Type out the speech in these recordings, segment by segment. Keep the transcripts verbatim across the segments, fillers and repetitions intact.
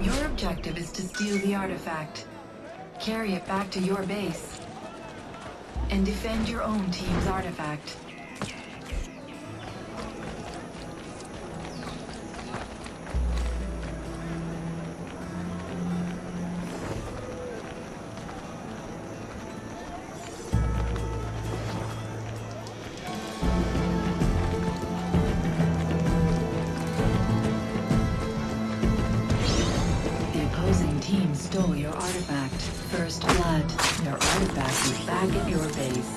Your objective is to steal the artifact, carry it back to your base, and defend your own team's artifact. Stole your artifact. First blood. Your artifact is back at your base.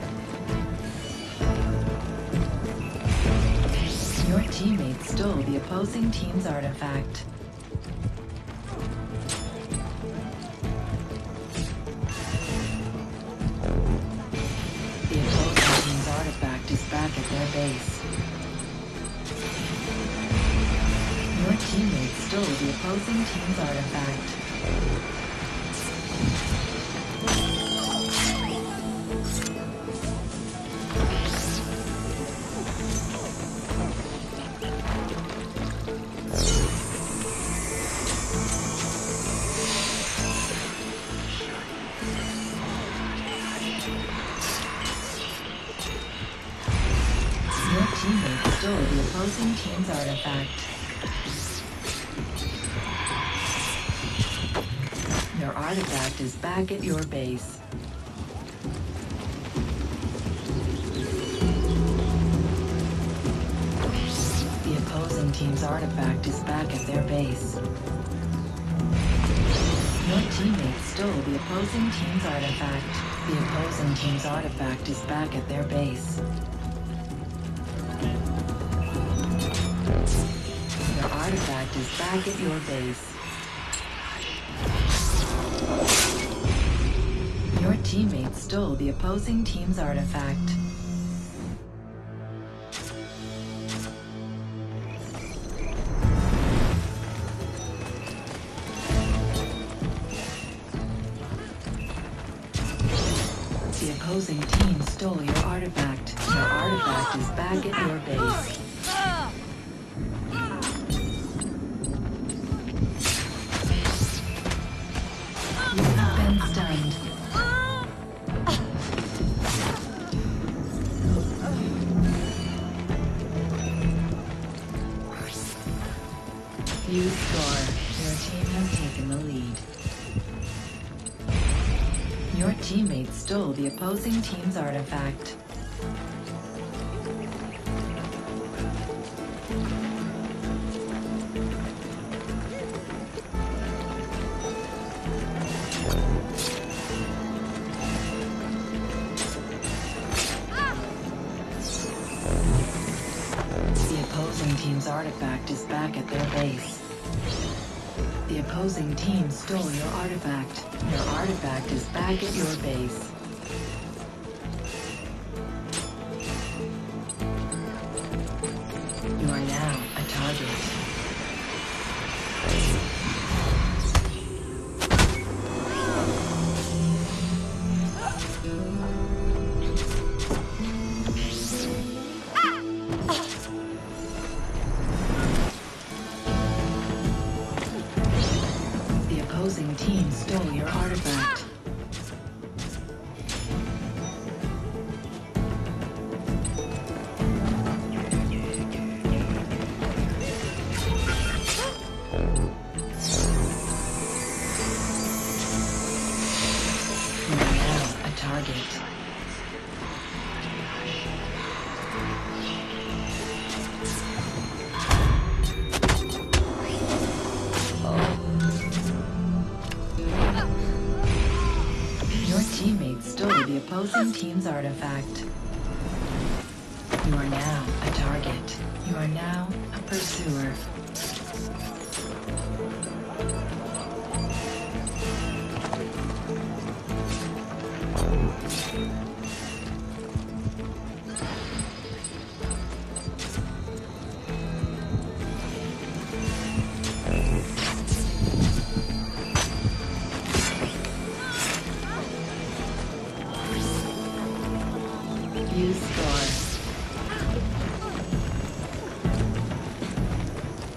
Your teammates stole the opposing team's artifact. The opposing team's artifact is back at their base. Your teammates stole the opposing team's artifact. Your teammates stole the opposing team's artifact. Your artifact is back at your base. The opposing team's artifact is back at their base. Your teammates stole the opposing team's artifact. The opposing team's artifact is back at their base. Your artifact is back at your base. Your teammates stole the opposing team's artifact. The opposing team stole your artifact. Your artifact is back at your base. You have been stunned. You score. Your team has taken the lead. Your teammates stole the opposing team's artifact. The opposing team's artifact is back at their base. The opposing team stole your artifact. Your artifact is back at your base. You are now a target. The opposing team stole your artifact. You are now a target. Your teammates stole the opposing team's artifact. You are now a target. You are now a pursuer. You score.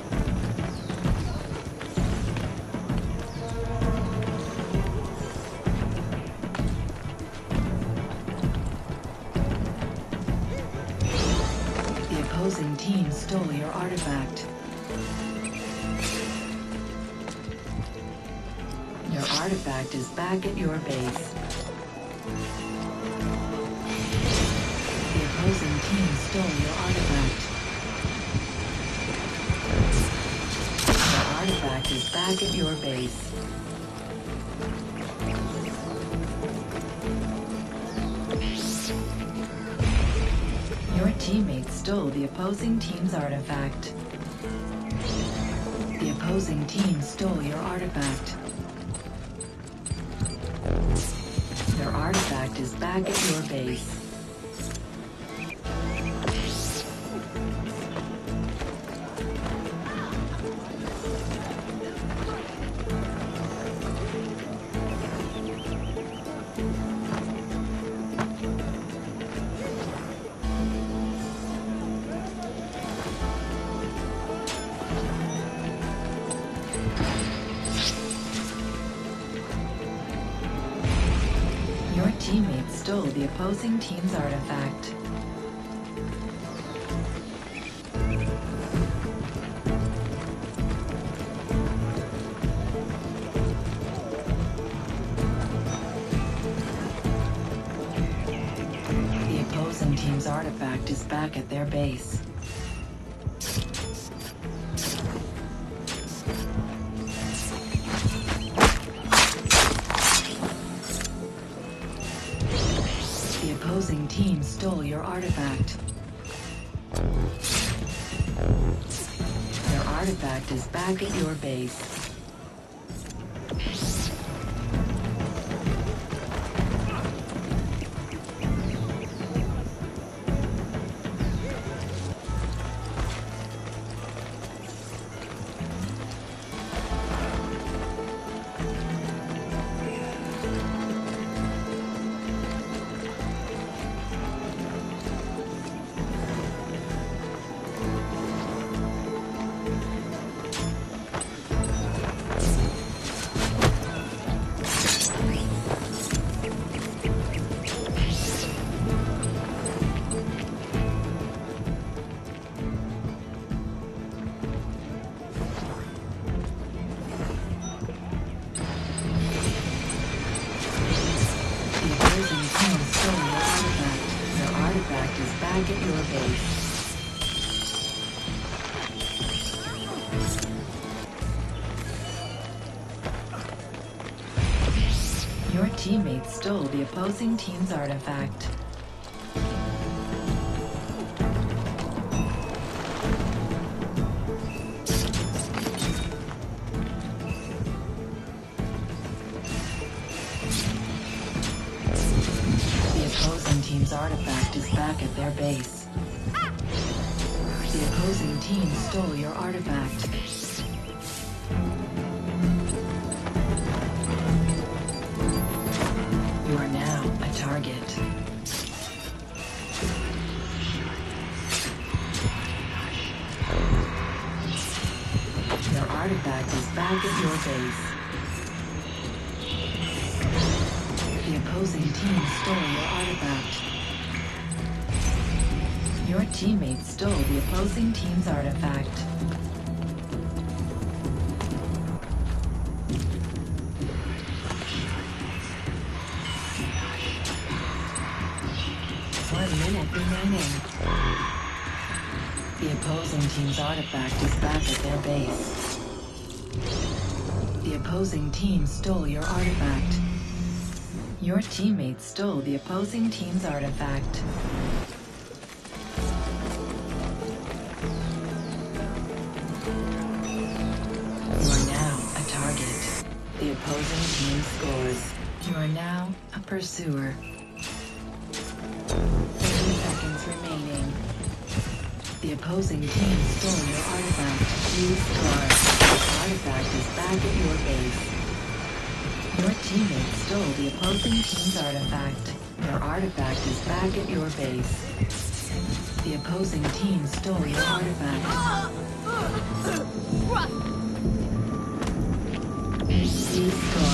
stole your artifact. Your artifact is back at your base. The opposing team stole your artifact. Your artifact is back at your base. Your teammates stole the opposing team's artifact. The opposing team stole your artifact. Their artifact is back at your base. Your teammates stole the opposing team's artifact. The opposing team's artifact is back at their base. The opposing team stole your artifact. Your artifact is back at your base. Artifact is back at your base. Your teammates stole the opposing team's artifact. Team's artifact is back at their base. The opposing team stole your artifact. You are now a target. Your artifact is back at your base. The opposing team stole your artifact. Your teammates stole the opposing team's artifact. One minute remaining. The opposing team's artifact is back at their base. The opposing team stole your artifact. Your teammates stole the opposing team's artifact. You are now a target. The opposing team scores. You are now a pursuer. thirty seconds remaining. The opposing team stole your artifact. You scored. The artifact is back at your base. Your teammates stole the opposing team's artifact. Your artifact is back at your base. The opposing team stole your artifact. Please score.